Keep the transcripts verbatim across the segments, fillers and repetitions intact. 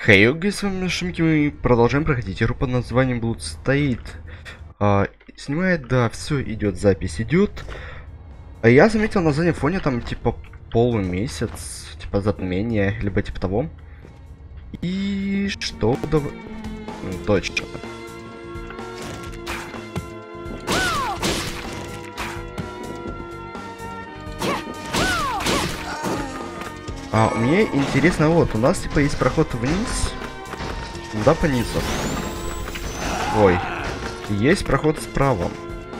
Хей, hey, с вами Шимки, мы продолжаем проходить игру под названием Bloodstain. А, снимает, да, все идет, запись идет. А я заметил на заднем фоне там типа полумесяц, типа затмение, либо типа того. И что? Да... Точно. А мне интересно, вот, у нас типа есть проход вниз. Да, по низу. Ой. Есть проход справа.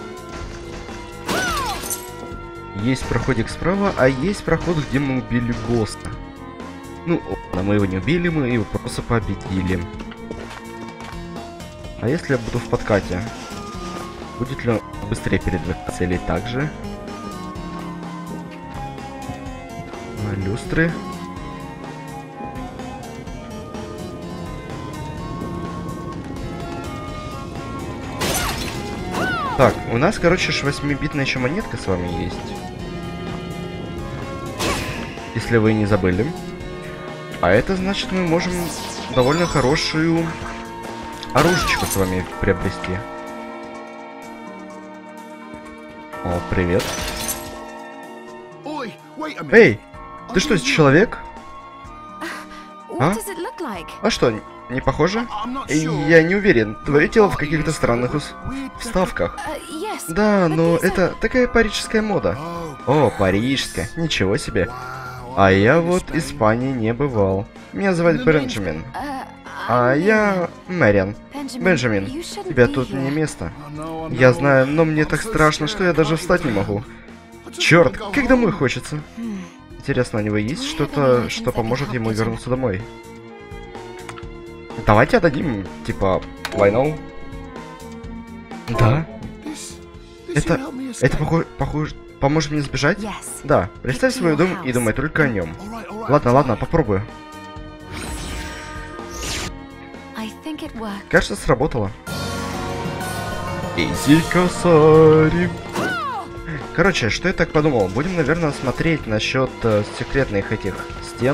Есть проходик справа, а есть проход, где мы убили босса. Ну, ладно, мы его не убили, мы его просто победили. А если я буду в подкате? Будет ли он быстрее передвигаться или так же? Люстры. Так, у нас, короче, ж восьмибитная еще монетка с вами есть. Если вы не забыли. А это значит, мы можем довольно хорошую оружечку с вами приобрести. О, привет. Эй, ты что, человек? А? А что, не похоже? Я не уверен. Твое тело в каких-то странных ус... вставках. Да, но это такая парижская мода. О, парижская. Ничего себе. А я вот в Испании не бывал. Меня зовут Бенджамин. А я Мэриан. Бенджамин, тебе тут не место. Я знаю, но мне так страшно, что я даже встать не могу. Черт, как домой хочется. Интересно, у него есть что-то, что поможет ему вернуться домой? Давайте отдадим, типа, why no? Да. Это, это похоже, похоже, поможет мне сбежать? Да. Представь свой дом и думай только о нем. Ладно, ладно, попробую. Кажется, сработало. Изи косари. Короче, что я так подумал? Будем, наверное, смотреть насчет э, секретных этих стен.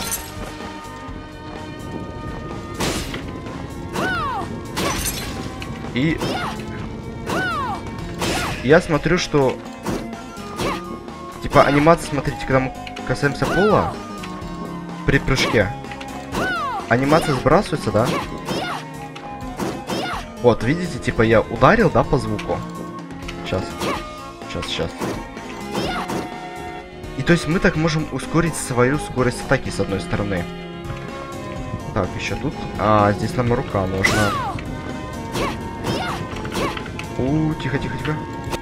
И я смотрю, что типа анимация, смотрите, когда мы касаемся пола при прыжке, анимация сбрасывается, да? Вот, видите, типа я ударил, да, по звуку. Сейчас. Сейчас, сейчас. И то есть мы так можем ускорить свою скорость атаки с одной стороны. Так, еще тут. А, здесь нам рука нужна. У, тихо, тихо, тихо.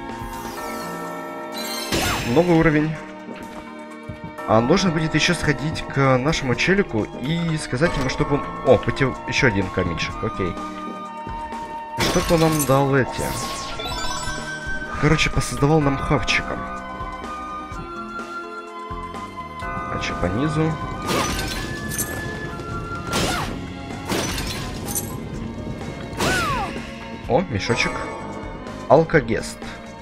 Новый уровень. А нужно будет еще сходить к нашему челику и сказать ему, чтобы он... О, потел... еще один каменчик, окей. Чтобы он нам дал эти... Короче, посоздавал нам хавчика. А что по низу? О, мешочек. Алкогест.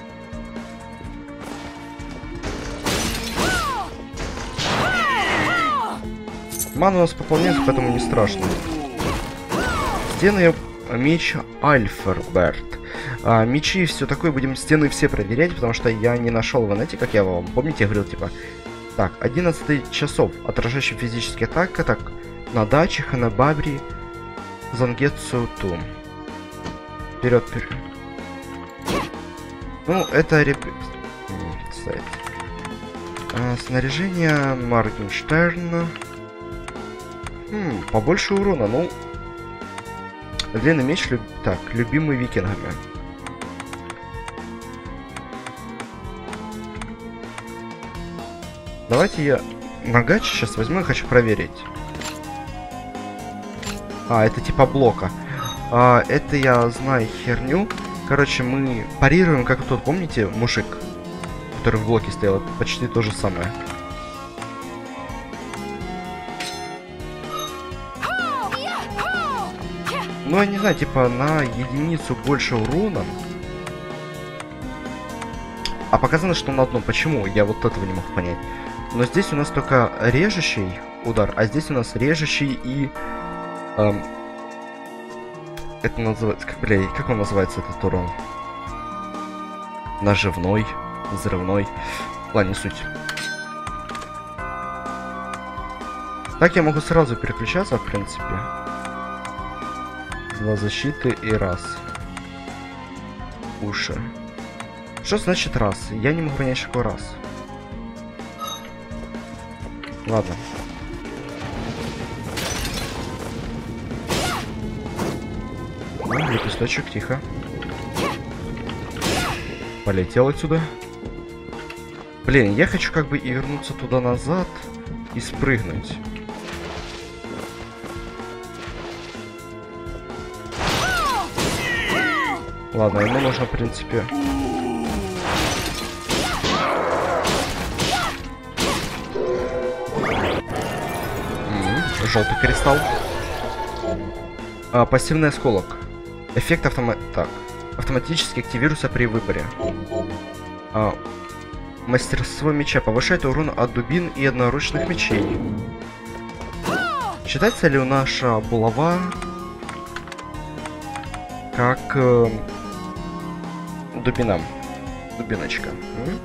Мана у нас пополняется, поэтому не страшно. Стены, меч Альферберт. А, мечи и все такое, будем стены все проверять, потому что я не нашел в инете, как я вам, помните, я говорил, типа, так, одиннадцать часов, отражающий физические атаки, так, на даче, Ханабабри, Зангетсу, Тум. Вперед, вперед. Ну, это реп... сайт. А, снаряжение Моргенштерна. Хм, побольше урона, ну... Длинный меч, люб... так, любимый викингами. Давайте я нагач сейчас возьму и хочу проверить. А, это типа блока. А, это я знаю херню. Короче, мы парируем, как тут, помните, мужик, который в блоке стоял. Это почти то же самое. Ну, я не знаю, типа на единицу больше урона. А показано, что на одну. Почему? Я вот этого не мог понять. Но здесь у нас только режущий удар, а здесь у нас режущий и Эм, это называется... Как, бля, как он называется, этот урон? Наживной, взрывной. Ладно, не суть. Так я могу сразу переключаться, в принципе. Два защиты и раз. Уши. Что значит раз? Я не могу понять, что раз. Ладно. Ну, лепесточек, тихо. Полетел отсюда. Блин, я хочу как бы и вернуться туда-назад и спрыгнуть. Ладно, ему нужно, в принципе... Желтый кристалл. А, пассивный осколок. Эффект автома... Так. Автоматически активируется при выборе. А, мастерство меча повышает урон от дубин и одноручных мечей. Считается ли наша булава как э, дубина? Дубиночка. М?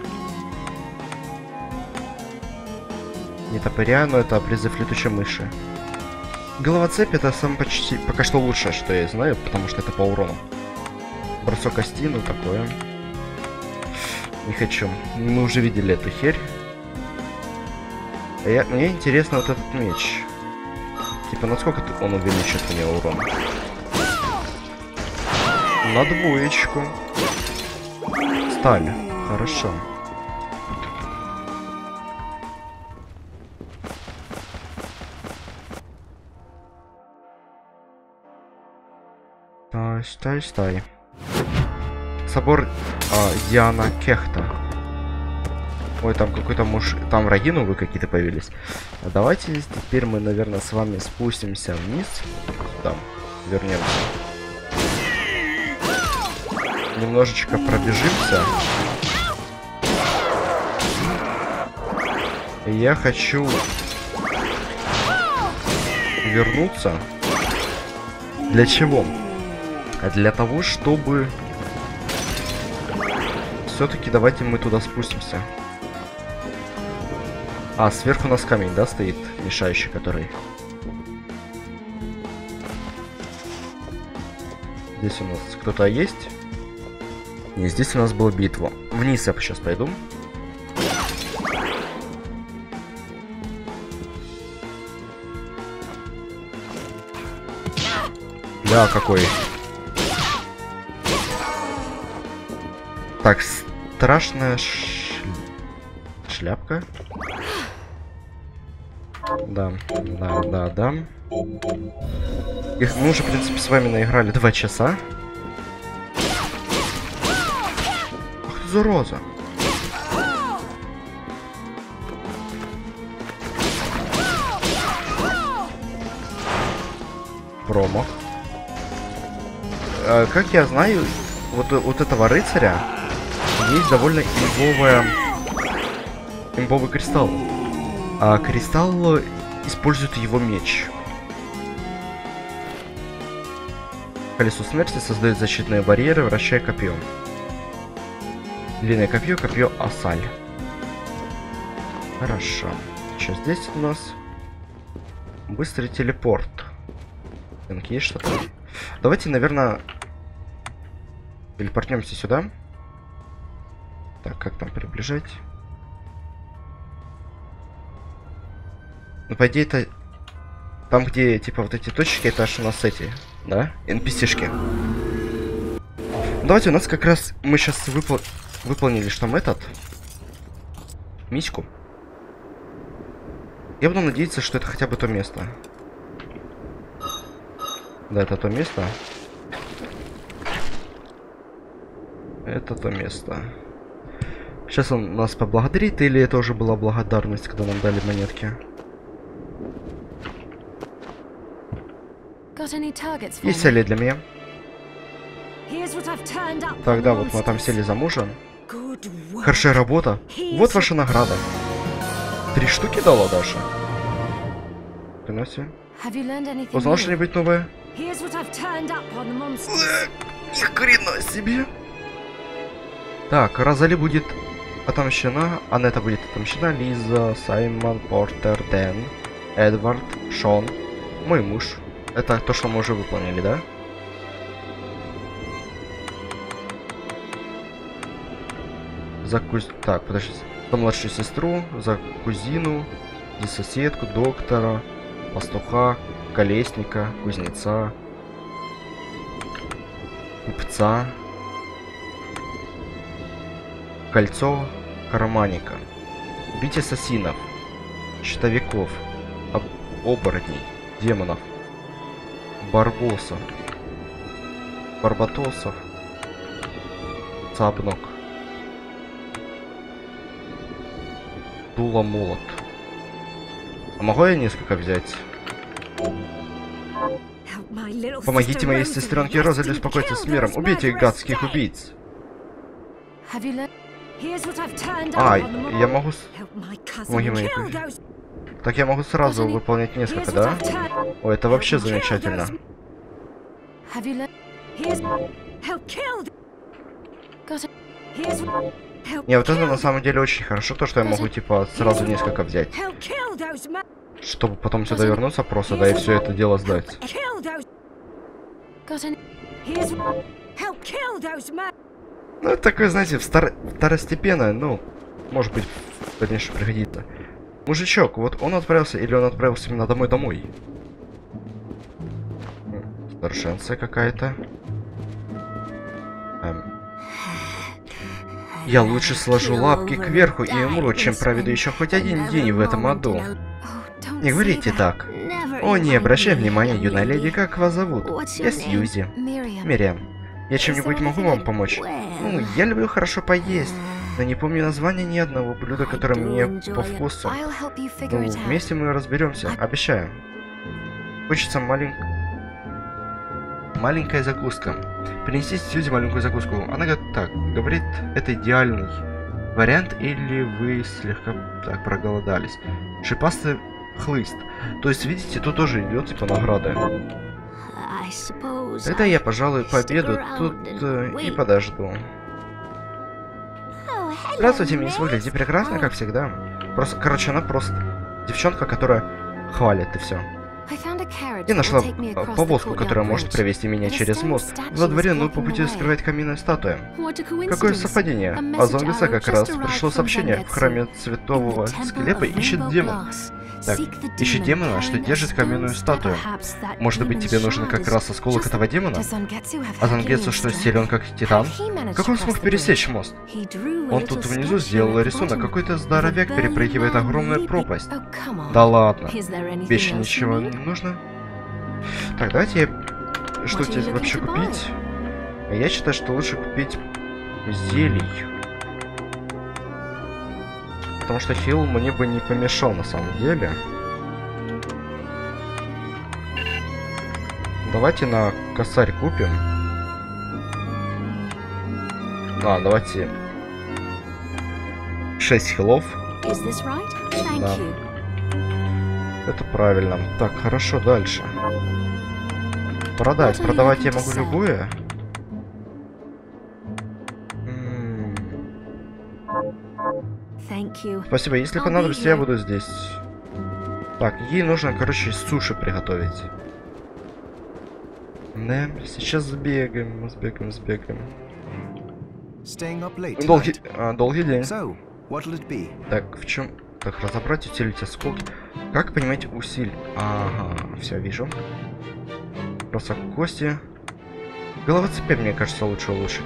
Не топыря, но это призыв летучей мыши. Голова цепи это сам почти пока что лучшее, что я знаю, потому что это по урону. Бросок кости, ну такое. Не хочу. Мы уже видели эту херь. А я, мне интересно вот этот меч. Типа, насколько он увеличит мне урон? На двоечку. Сталь. Хорошо. Стай, стай, стай. Собор а, Диана Кехта. Ой, там какой-то муж... Там враги новые какие-то появились. А давайте теперь мы, наверное, с вами спустимся вниз. Там, вернемся. Немножечко пробежимся. И я хочу вернуться. Для чего? А для того, чтобы... Все-таки давайте мы туда спустимся. А, сверху у нас камень, да, стоит, мешающий, который. Здесь у нас кто-то есть. Не, здесь у нас была битва. Вниз я сейчас пойду. Да, какой. Так, страшная ш... шляпка. Да, да, да, да. Их мы уже, в принципе, с вами наиграли два часа. Ах ты, зараза. Промах. А, как я знаю, вот, вот этого рыцаря есть довольно имбовая... имбовый кристалл. А кристалл использует его меч. Колесо смерти создает защитные барьеры, вращая копье. Длинное копье, копье Асаль. Хорошо. Что здесь у нас? Быстрый телепорт. Есть что-то? Давайте, наверное, телепортнемся сюда. Так, как там приближать? Ну, по идее, это... Там, где, типа, вот эти точки, это аж у нас эти, да? эн пи си-шки. Давайте, у нас как раз... Мы сейчас выпол... выполнили, что там этот... Миську. Я буду надеяться, что это хотя бы то место. Да, это то место. Это то место. Сейчас он нас поблагодарит, или это уже была благодарность, когда нам дали монетки? Есть цели для меня? Тогда вот мы отомстили за мужа. Хорошая работа. Вот ваша награда. Три штуки дала Даша. Приноси. Узнал что-нибудь новое? Ни хрена себе! Так, Розали будет отомщена, Анетта будет отомщена, Лиза, Саймон, Портер, Дэн, Эдвард, Шон, мой муж. Это то, что мы уже выполнили, да? За куз... Так, подождите. За младшую сестру, за кузину, за соседку, доктора, пастуха, колесника, кузнеца, купца, кольцо, карманника, убить ассасинов, щитовиков, об... оборотней, демонов, барбосов, барбатосов, цапнок, дула молот. А могу я несколько взять? Помогите моей сестренке Розали успокоиться с миром. Убейте гадских убийц. А, я могу... Помоги моей... Так я могу сразу выполнять несколько, да? О, это вообще замечательно. Не, вот это на самом деле очень хорошо, то что я могу типа сразу несколько взять. Чтобы потом сюда вернуться просто, да, и все это дело сдать. Ну, это такое, знаете, втор... второстепенное, ну, может быть, в дальнейшем пригодится. Мужичок, вот он отправился, или он отправился именно домой-домой? Старшенция какая-то. Эм. Я лучше сложу лапки кверху и умру, чем проведу еще хоть один день в этом аду. Не говорите так. О, не обращай внимания, юная леди, как вас зовут? Я Сьюзи. Мириам. Я чем-нибудь могу вам помочь? Ну, я люблю хорошо поесть, но не помню название ни одного блюда, которое мне по вкусу. Ну, вместе мы разберемся, обещаю. Хочется малень... маленькая закуска. Принесите Сьюзи маленькую закуску. Она говорит так, говорит, это идеальный вариант, или вы слегка так проголодались. Шипастый хлыст. То есть, видите, тут тоже идет типа награда. Это я, пожалуй, пообеду тут э, и подожду. Здравствуйте, мисс, выглядите прекрасно, как всегда. Просто, короче, она просто девчонка, которая хвалит и все. Я нашла повозку, которая может провести меня через мост. Во дворе, но по пути скрывает каменная статуя. Какое совпадение? А Зомбиса как раз пришло сообщение. В храме Цветового Склепа ищет демон. Так, ищет демона, что держит каменную статую. Может быть, тебе нужен как раз осколок этого демона? А Зангетсу что, силен как титан? Как он смог пересечь мост? Он тут внизу сделал рисунок. Какой-то здоровяк перепрыгивает огромную пропасть. Да ладно. Вещи ничего не нужно? Так, давайте... Что тебе вообще купить? Я считаю, что лучше купить зелий. Потому что хил мне бы не помешал на самом деле. Давайте на косарь купим. А, давайте шесть хилов. Да. Это правильно. Так, хорошо, дальше. Продать. Продавать я могу любое. Спасибо, если понадобится, я буду здесь. Так, ей нужно, короче, суши приготовить. Да, сейчас сбегаем, сбегаем, сбегаем. Долгий, а, долгий день. Так, в чем? Так, разобрать, усилить осколки. Как понимаете, усилить? Ага, все, вижу. Просто кости. Головоцепь, мне кажется, лучше улучшить.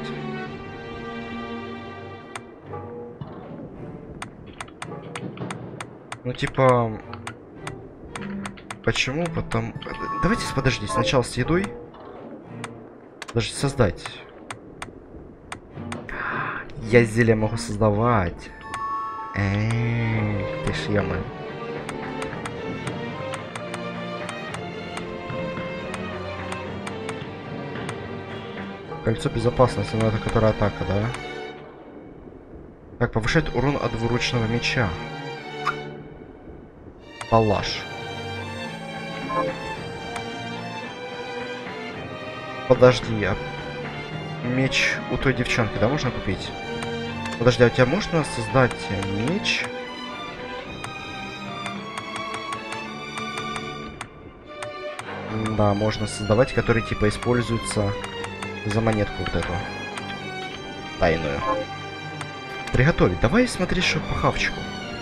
Ну, типа... Почему? Потом... Давайте, подожди, сначала с едой. Даже создать. Я зелье могу создавать. Эй, ты ж ямы. Кольцо безопасности, но это которая атака, да? Так, повышает урон от двуручного меча. Палаш. Подожди, а меч у той девчонки, да, можно купить? Подожди, а у тебя можно создать меч? Да, можно создавать, который типа используется за монетку вот эту. Тайную. Приготовить. Давай смотри, что по хавчику.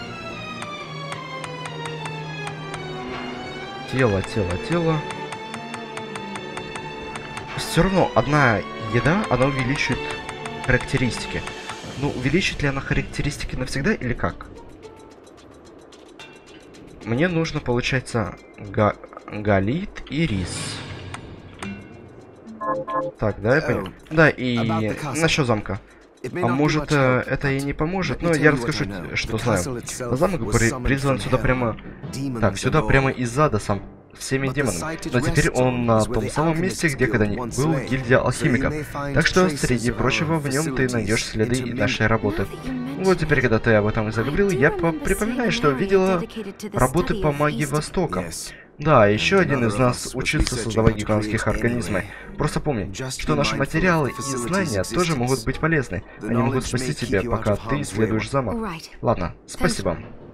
Тело, тело, тело. Все равно одна еда, она увеличивает характеристики. Ну, увеличит ли она характеристики навсегда или как? Мне нужно, получается, га галит и рис. Так, да, я понял. Да, и насчет замка. А может, э, это и не поможет, но я расскажу, что знаю. Замок при призван сюда прямо... Так, сюда прямо из ада сам, всеми демонами. Но теперь он на том самом месте, где когда-нибудь был гильдия алхимиков. Так что, среди прочего, в нем ты найдешь следы нашей работы. Вот теперь, когда ты об этом заговорил, я припоминаю, что видела работы по магии Востока. Да, еще один из нас учится создавать гигантских организмов. Просто помни, что наши материалы и знания тоже могут быть полезны. Они могут спасти тебя, пока ты исследуешь замок. Ладно, спасибо.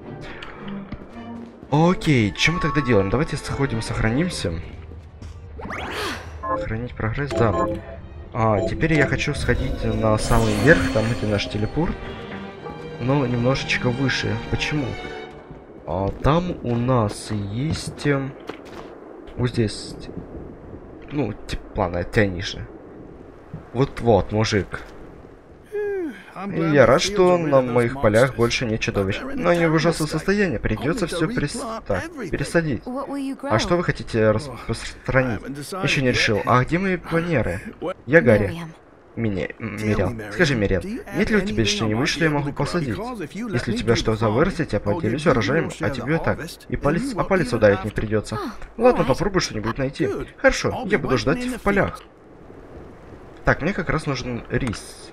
Окей, что мы тогда делаем? Давайте сходим, сохранимся. Сохранить прогресс, да. А, теперь я хочу сходить на самый верх, там где наш телепорт. Но немножечко выше. Почему? А, там у нас есть... Э, вот здесь... Ну, типа плана, тянешь. Вот-вот, мужик. И я рад, что на моих полях больше нет чудовищ. Но они в ужасном состоянии. Придется все перес... так, пересадить. А что вы хотите распространить? Еще не решил. А где мои планеры? Я Гарри. Меня... Мириан. Скажи, Мириан, нет ли у тебя что-нибудь, что я могу посадить? Если у тебя что-то вырастет, я поделюсь урожаем, а тебе так. И палец... А палец ударить не придется. Ладно, попробуй что-нибудь найти. Хорошо, я буду ждать в полях. Так, мне как раз нужен рис.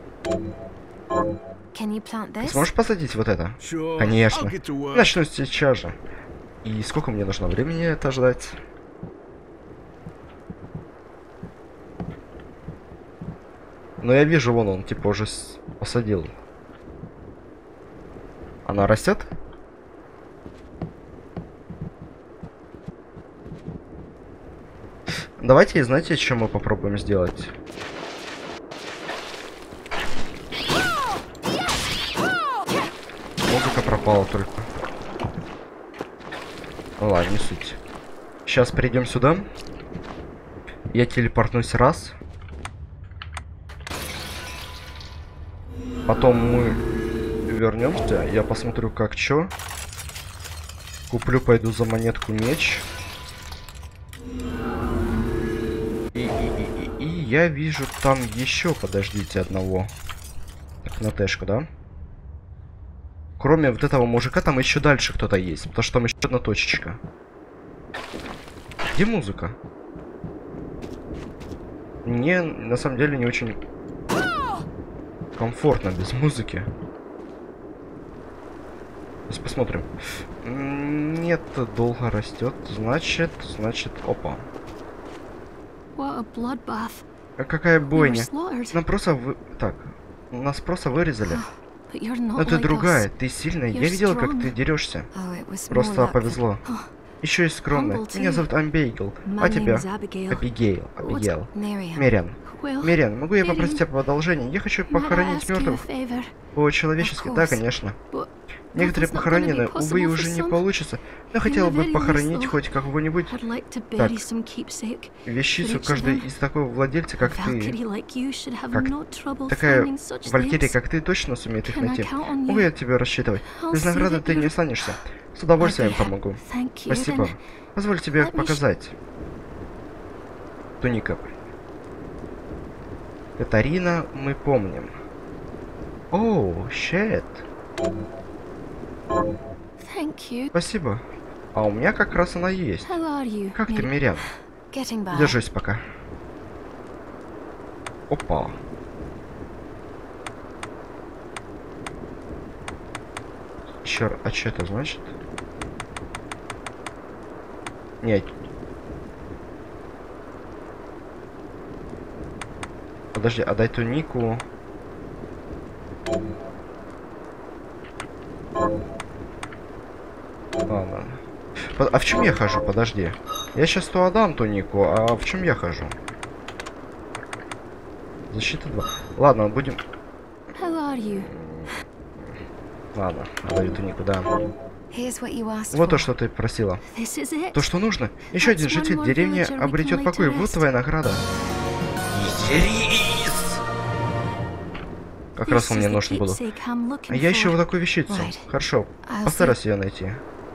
Ты сможешь посадить вот это? Конечно. Начну сейчас же. И сколько мне нужно времени это ждать? Но я вижу, вон он, типа, уже посадил. Она растет? Давайте, знаете, что мы попробуем сделать? Музыка пропала только. Ну ладно, не суть. Сейчас придем сюда. Я телепортнусь раз. Потом мы вернемся. Я посмотрю, как чё. Куплю, пойду за монетку меч. И, и, и, и, и я вижу там еще, подождите, одного. Так, на тэшку, да? Кроме вот этого мужика, там еще дальше кто-то есть. Потому что там еще одна точечка. Где музыка? Мне на самом деле не очень комфортно без музыки. Сейчас посмотрим. Нет, долго растет. Значит, значит, опа. А какая бойня? Нам просто вы... Так, нас просто вырезали. Но ты другая, ты сильная. Я видела, как ты дерешься. Просто повезло. Еще и скромная. Меня зовут Амбейгл. А тебя? Абигейл. Абигейл. Мириан. Мириан, могу я попросить тебя об одолжении? Я хочу похоронить мертвых. По-человечески, да, конечно. Некоторые похоронены, увы, уже не получится. Но хотела бы похоронить хоть кого-нибудь. Так, вещицу каждый из такого владельца, как ты. Как такая валькирия, как ты, точно сумеет их найти. Могу я тебя рассчитывать? Без награды ты не останешься. С удовольствием помогу. Спасибо. Позволь тебе показать. Туника. Катарина, мы помним. Оу, щет. Спасибо. А у меня как раз она есть. Как ты, Мириан? Держись пока. Опа. Черт, а что это значит? Нет. Подожди, отдай тунику. Ладно. А в чем я хожу? Подожди. Я сейчас то отдам тунику, а в чем я хожу? Защита два. Ладно, будем... Ладно, отдаю тунику, да. Вот то, что ты просила. То, что нужно. Еще один житель деревни обретет покой. Вот твоя награда. Yes! Как раз он мне нужен был. А я ищу вот такую вещицу. Хорошо, постараюсь ее найти.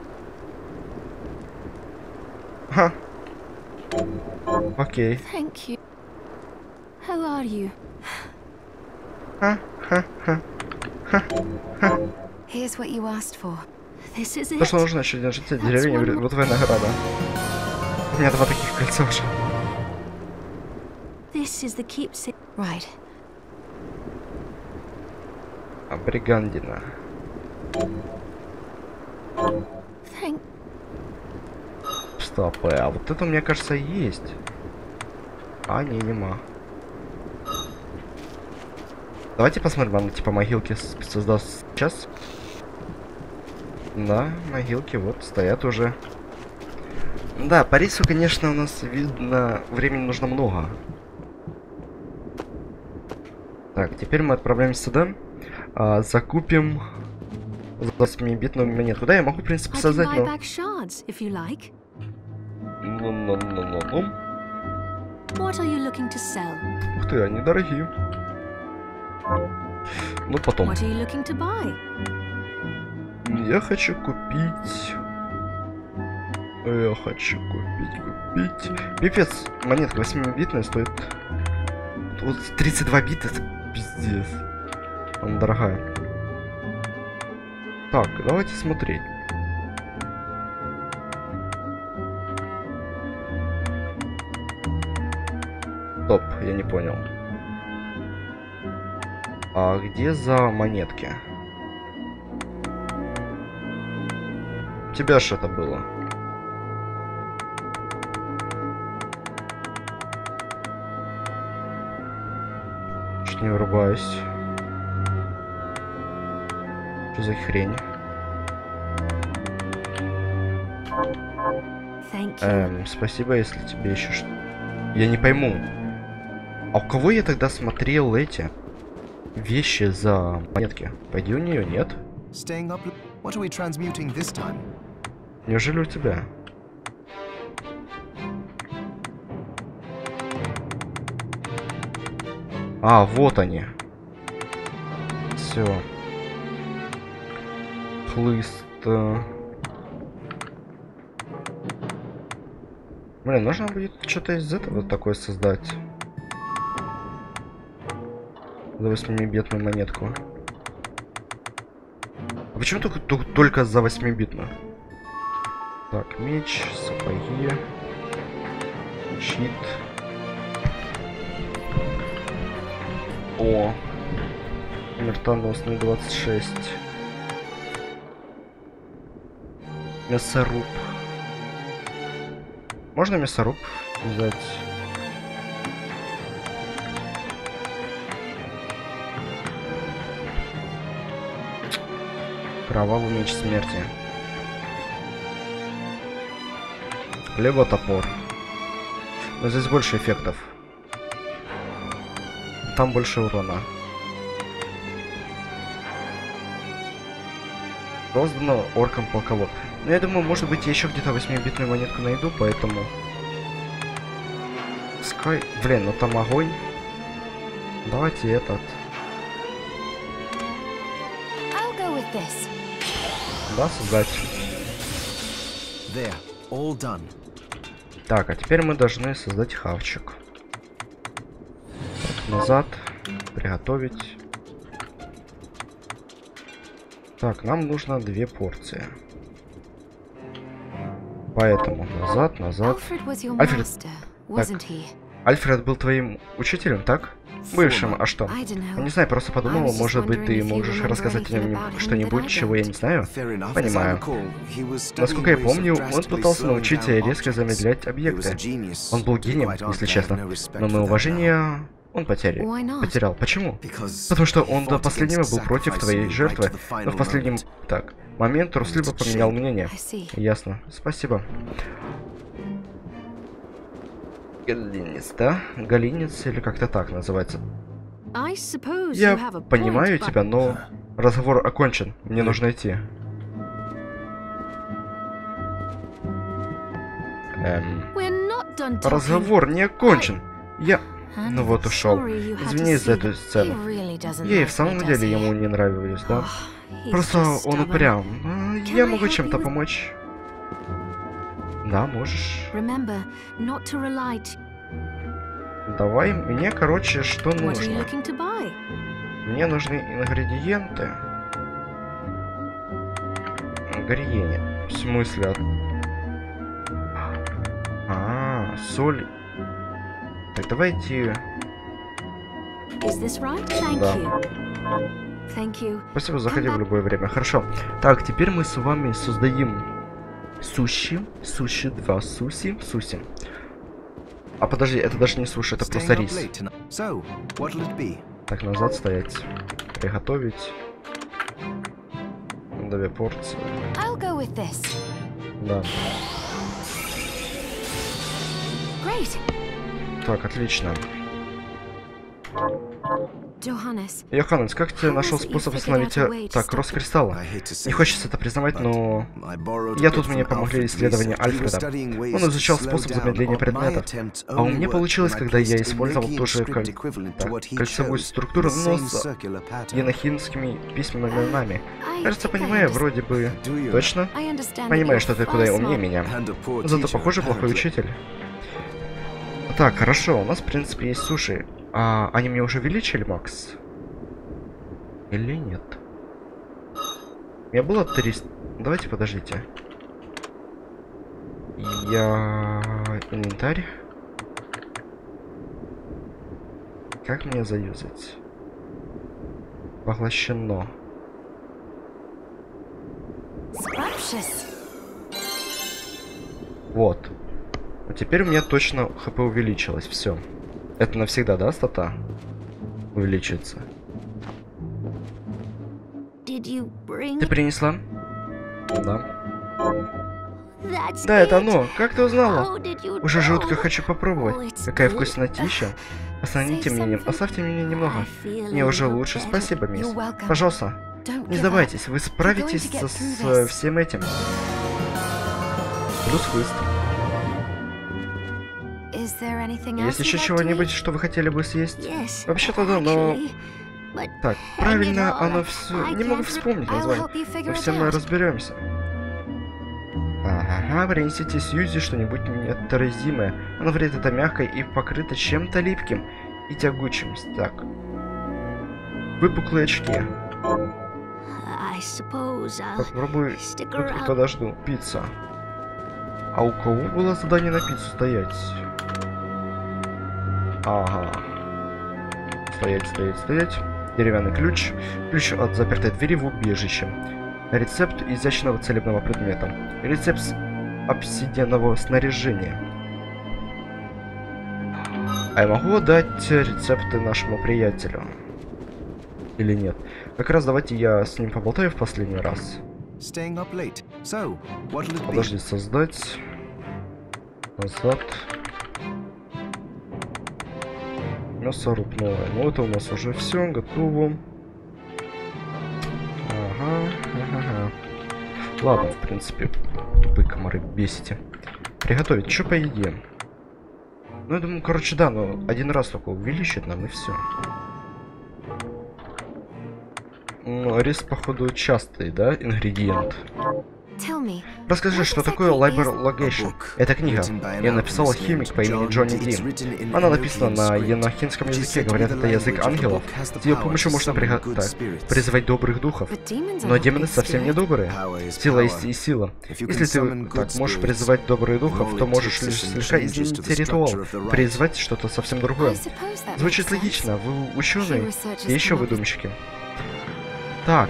Ха. Окей. Ха, ха, ха. Ха, ха. То, что нужно, еще один житель деревни, вот твоя награда. У меня два таких кольца уже. Абригандина. Стоп, а вот это, мне кажется, есть. А, не, нема. Давайте посмотрим, вам типа могилки создаст сейчас. Да, могилки вот стоят уже. Да, по рейсу, конечно, у нас видно, времени нужно много. Так, теперь мы отправляемся сюда. А, закупим восьмибитную монетку. Да, я могу, в принципе, создать, но... Ну-ну-ну-ну-ну. Ух ты, они дорогие. Ну, потом. Я хочу купить... Я хочу купить, купить... Пипец, монетка восьмибитная стоит... Вот тридцать два бита, это пиздец. Она дорогая. Так, давайте смотреть. Стоп, я не понял. А где за монетки? У тебя что это было? Чуть не врубаюсь. Что за хрень? Эм, спасибо, если тебе еще что... Я не пойму. А у кого я тогда смотрел эти вещи за монетки? Пойди у нее, нет? Неужели у тебя? А, вот они. Все. Хлыст. Блин, нужно будет что-то из этого такое создать. За восьмибитную монетку. А почему только, только, только за восьмибитную? Так, меч, сапоги, щит. О, смертоносный двадцать шесть. Мясоруб. Можно мясоруб взять? Кровавый меч смерти. Либо топор. Но здесь больше эффектов. Там больше урона. Создано орком полковод. Но я думаю, может быть, я еще где-то восьмибитную монетку найду, поэтому... Скай... Блин, ну там огонь. Давайте этот. Да, создать. There, all done. Так, а теперь мы должны создать хавчик. Назад. Приготовить. Так, нам нужно две порции. Поэтому назад, назад. Альфред, так, Альфред был твоим учителем, так? Бывшим, а что? Я не знаю, просто подумала, может быть, ты можешь рассказать о нем что-нибудь, чего я не знаю? Понимаю. Насколько я помню, он пытался научить резко замедлять объекты. Он был гением, если честно. Но мое уважение... Он потерял. Потерял. Почему? Потому что он до последнего был против твоей жертвы, но в последнем... Так, момент трусливо поменял мнение. Ясно. Спасибо. Галинец, да? Галинец или как-то так называется. Я понимаю тебя, но разговор окончен. Мне нужно идти. Эм... Разговор не окончен. Я... Ну вот ушел. Извини за эту сцену. Я и в самом деле ему не нравилась, да? Просто он упрям. Я могу чем-то помочь. Да, можешь. Давай мне, короче, что нужно. Мне нужны ингредиенты. Ингредиенты. В смысле? А, соль. Так, давайте... Да. Спасибо, заходи в любое время. Хорошо. Так, теперь мы с вами создадим суши. Суши, два суси. Суси. А подожди, это даже не суши, это просто рис. Так, назад стоять. Приготовить. Две порции. Да. Так, отлично. Йоханнес, как ты нашел способ остановить... Так, рост кристалла? Не хочется это признавать, но... Я тут мне помогли исследования Альфреда. Он изучал способ замедления предметов. А у меня получилось, когда я использовал ту же коль... так, кольцевую структуру, но с енохинскими письменными именами. Кажется, понимаю, вроде бы... Точно? Понимаю, что ты куда умнее меня. Зато, похоже, плохой учитель. Так, хорошо, у нас, в принципе, есть суши. А они мне уже увеличили, Макс? Или нет? У меня было триста... Давайте, подождите. Я... Инвентарь. Как мне заюзать? Поглощено. Вот. А теперь у меня точно хп увеличилось. Все. Это навсегда, да, стата? Увеличится. Ты принесла? Да. Да, это оно. Как ты узнала? Уже жутко хочу попробовать. Какая вкуснотища. Остановите меня, оставьте меня немного. Мне уже лучше. Спасибо, мисс. Пожалуйста. Не сдавайтесь, вы справитесь со, с всем этим. Плюс хвост. Есть еще чего-нибудь, что вы хотели бы съесть? Вообще-то да, но... Так, правильно, оно все... Не могу вспомнить название. Мы все мы разберемся. Ага, принесите Сьюзи что-нибудь неотразимое. Оно вред это мягкое и покрыто чем-то липким и тягучим. Так. Выпуклые очки. Попробуй, тут подожду. Пицца. А у кого было задание на пиццу стоять? Ага. Стоять, стоять, стоять. Деревянный ключ. Ключ от запертой двери в убежище. Рецепт изящного целебного предмета. Рецепт обсидианового снаряжения. А я могу дать рецепты нашему приятелю? Или нет? Как раз давайте я с ним поболтаю в последний раз. Подожди, создать. Назад. Мясорубное. Ну это у нас уже все готово. Ага, ага, ага. Ладно, в принципе, тупые комары бесите. Приготовить, что по еде? Ну я думаю, короче, да, но один раз только увеличит нам и все. Ну, рис, походу, частый, да, ингредиент. Расскажи, что такое Liber Logation? Это книга. Я написала химик по имени Джонни Ди. Она написана на енохинском языке, говорят, это язык ангелов. С ее помощью можно прига... так, призывать добрых духов. Но демоны совсем не добрые. Сила есть и сила. Если ты так можешь призывать добрых духов, то можешь лишь слегка изменить ритуал, призвать что-то совсем другое. Звучит логично. Вы ученые и еще выдумщики. Так.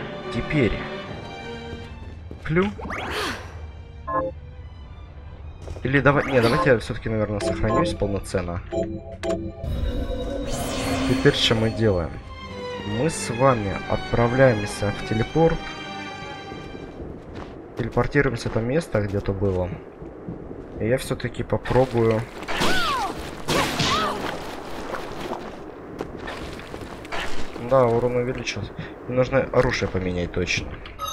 Теперь. Клю. Или давай... Не, давайте я все-таки, наверное, сохранюсь полноценно. Теперь что мы делаем? Мы с вами отправляемся в телепорт. Телепортируемся в то место, где-то было. И я все-таки попробую... Да, урон увеличился. Мне нужно оружие поменять точно.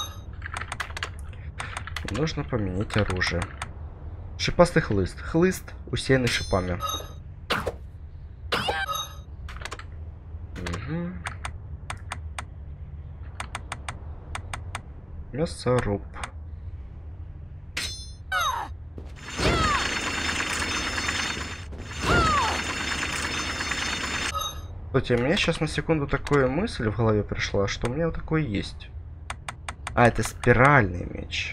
Нужно поменять оружие. Шипастый хлыст. Хлыст, усеянный шипами. Угу. Мясоруб. Кстати, у меня сейчас на секунду такая мысль в голове пришла, что у меня вот такой есть. А, это спиральный меч.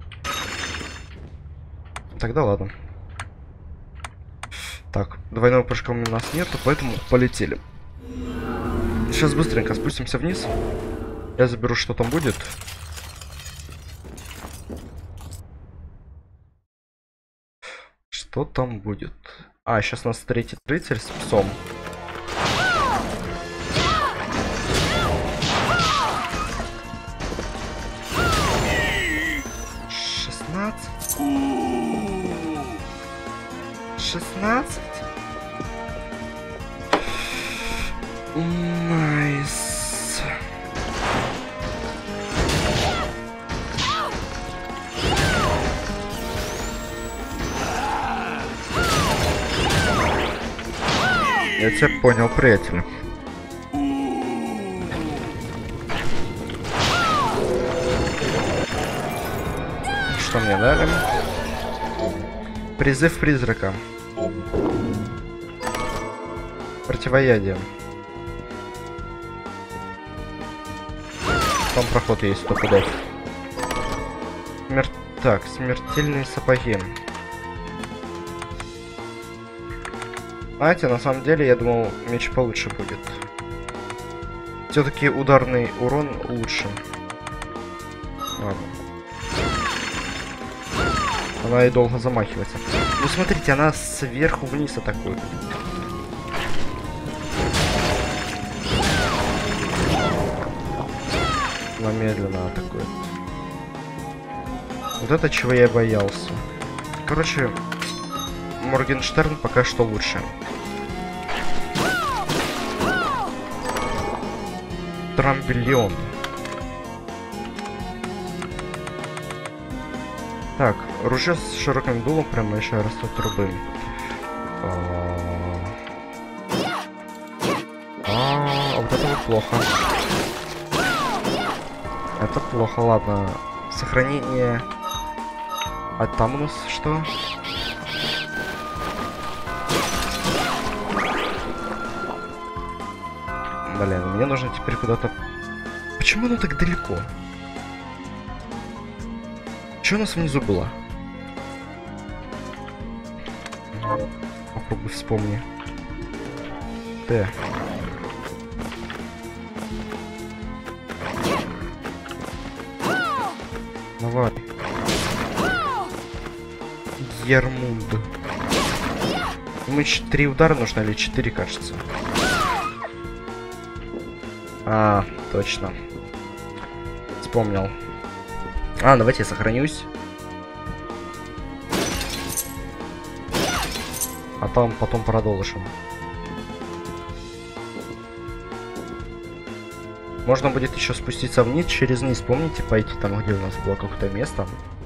Тогда ладно. Так, двойного прыжка у нас нету, поэтому полетели. Сейчас быстренько спустимся вниз. Я заберу, что там будет. Что там будет? А, сейчас у нас третий рыцарь с псом. шестнадцать. Найс. Я тебя понял, приятель. Что мне дали? Призыв призрака. Противоядие. Там проход есть, сто пудов. Смер... Так, смертельные сапоги. Знаете, на самом деле, я думал, меч получше будет. Все-таки ударный урон лучше. Ладно. Она и долго замахивается. Ну смотрите, она сверху вниз атакует. Она медленно атакует. Вот это чего я боялся. Короче, Моргенштерн пока что лучше. Трамбиллион. Так, ружье с широким дулом прямо еще растут трубы. А, вот это вот плохо. Это плохо, ладно. Сохранение. А там у нас что? Блин, мне нужно теперь куда-то... Почему оно так далеко? Что у нас внизу было? Попробуй вспомни. Т. Давай. Ермунд. Мы три удара нужно или четыре, кажется. А, точно. Вспомнил. А, давайте я сохранюсь. А там потом продолжим. Можно будет еще спуститься вниз, через низ, помните, пойти там, где у нас было какое-то место.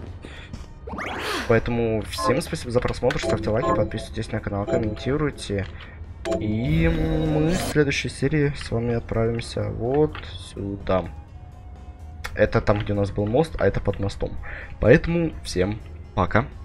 Поэтому всем спасибо за просмотр, ставьте лайки, подписывайтесь на канал, комментируйте. И мы в следующей серии с вами отправимся вот сюда. Это там, где у нас был мост, а это под мостом. Поэтому всем пока.